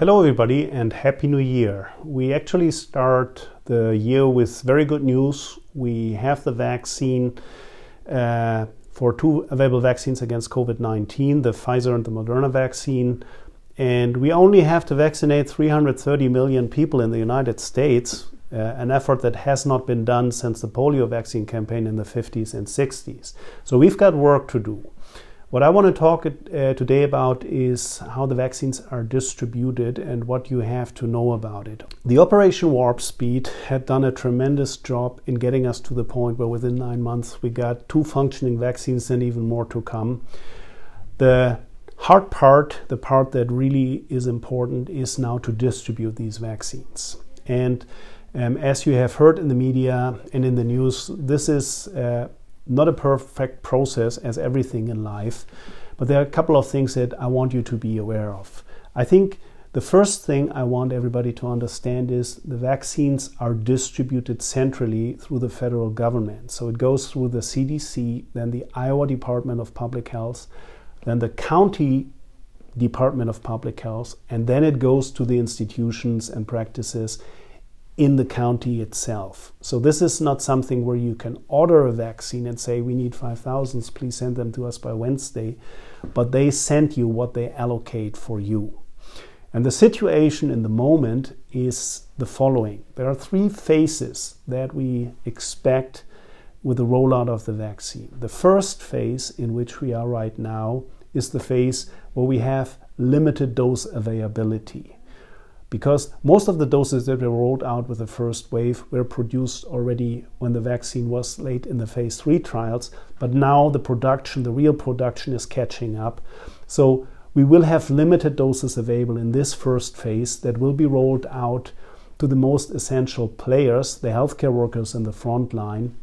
Hello everybody and Happy New Year. We actually start the year with very good news. We have the vaccine for two available vaccines against COVID-19, the Pfizer and the Moderna vaccine. And we only have to vaccinate 330 million people in the United States, an effort that has not been done since the polio vaccine campaign in the 50s and 60s. So we've got work to do. What I want to talk today about is how the vaccines are distributed and what you have to know about it. The Operation Warp Speed had done a tremendous job in getting us to the point where within 9 months we got 2 functioning vaccines and even more to come. The hard part, the part that really is important, is now to distribute these vaccines. And as you have heard in the media and in the news, this is not a perfect process as everything in life, but there are a couple of things that I want you to be aware of. I think the first thing I want everybody to understand is the vaccines are distributed centrally through the federal government. So it goes through the CDC, then the Iowa Department of Public Health, then the County Department of Public Health, and then it goes to the institutions and practices in the county itself. So this is not something where you can order a vaccine and say, we need 5,000, please send them to us by Wednesday, but they send you what they allocate for you. And the situation in the moment is the following. There are 3 phases that we expect with the rollout of the vaccine. The first phase, in which we are right now, is the phase where we have limited dose availability. Because most of the doses that were rolled out with the first wave were produced already when the vaccine was late in the phase 3 trials, but now the production, the real production, is catching up. So we will have limited doses available in this first phase that will be rolled out to the most essential players, the healthcare workers in the front line,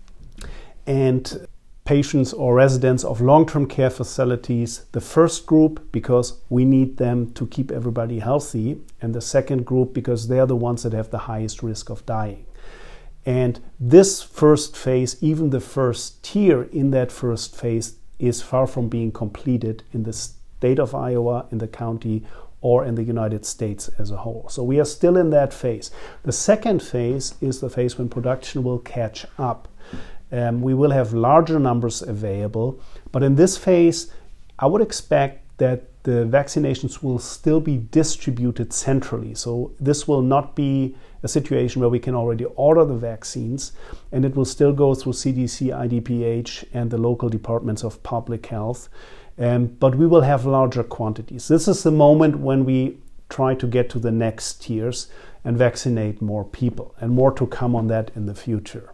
and patients or residents of long-term care facilities. The first group because we need them to keep everybody healthy, and the second group because they are the ones that have the highest risk of dying. And this first phase, even the first tier in that first phase, is far from being completed in the state of Iowa, in the county, or in the United States as a whole. So we are still in that phase. The second phase is the phase when production will catch up. We will have larger numbers available, but in this phase, I would expect that the vaccinations will still be distributed centrally. So this will not be a situation where we can already order the vaccines, and it will still go through CDC, IDPH, and the local departments of public health, but we will have larger quantities. This is the moment when we try to get to the next tiers and vaccinate more people, and more to come on that in the future.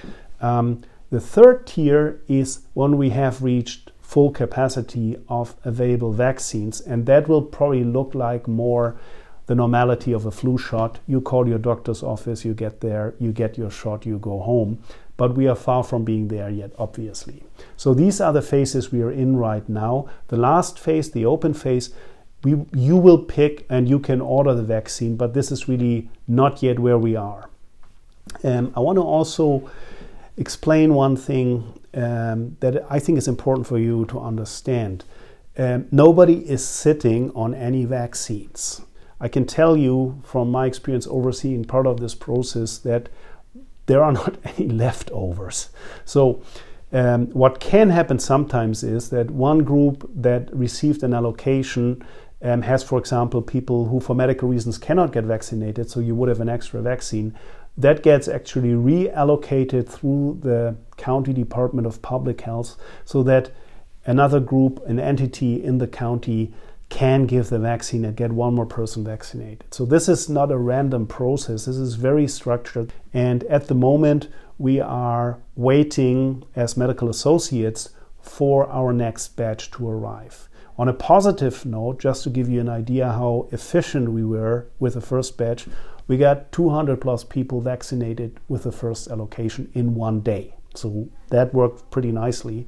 The third tier is when we have reached full capacity of available vaccines, and that will probably look like more the normality of a flu shot. You call your doctor's office, you get there, you get your shot, you go home. But we are far from being there yet, obviously. So these are the phases we are in right now. The last phase, the open phase, you will pick and you can order the vaccine, but this is really not yet where we are. I want to also explain one thing that I think is important for you to understand. Nobody is sitting on any vaccines. I can tell you from my experience overseeing part of this process that there are not any leftovers. So what can happen sometimes is that one group that received an allocation has, for example, people who for medical reasons cannot get vaccinated, so you would have an extra vaccine. That gets actually reallocated through the County Department of Public Health so that another group, an entity in the county, can give the vaccine and get one more person vaccinated. So this is not a random process. This is very structured. And at the moment, we are waiting as medical associates for our next batch to arrive. On a positive note, just to give you an idea how efficient we were with the first batch, we got 200 plus people vaccinated with the first allocation in one day. So that worked pretty nicely.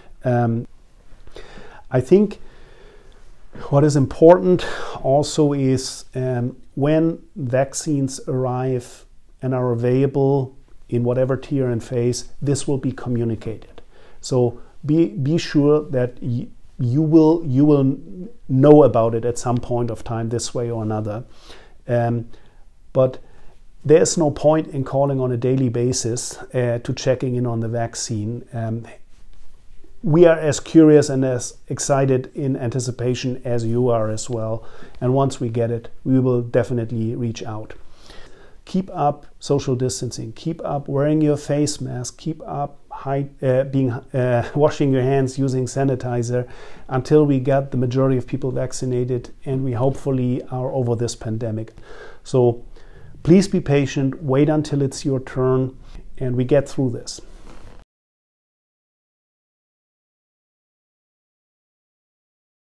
I think what is important also is when vaccines arrive and are available in whatever tier and phase, this will be communicated. So be sure that you will know about it at some point of time, this way or another. But there's no point in calling on a daily basis to checking in on the vaccine. We are as curious and as excited in anticipation as you are as well. And once we get it, we will definitely reach out. Keep up social distancing. Keep up wearing your face mask. Keep up washing your hands using sanitizer until we get the majority of people vaccinated and we hopefully are over this pandemic. So please be patient, wait until it's your turn, and we get through this.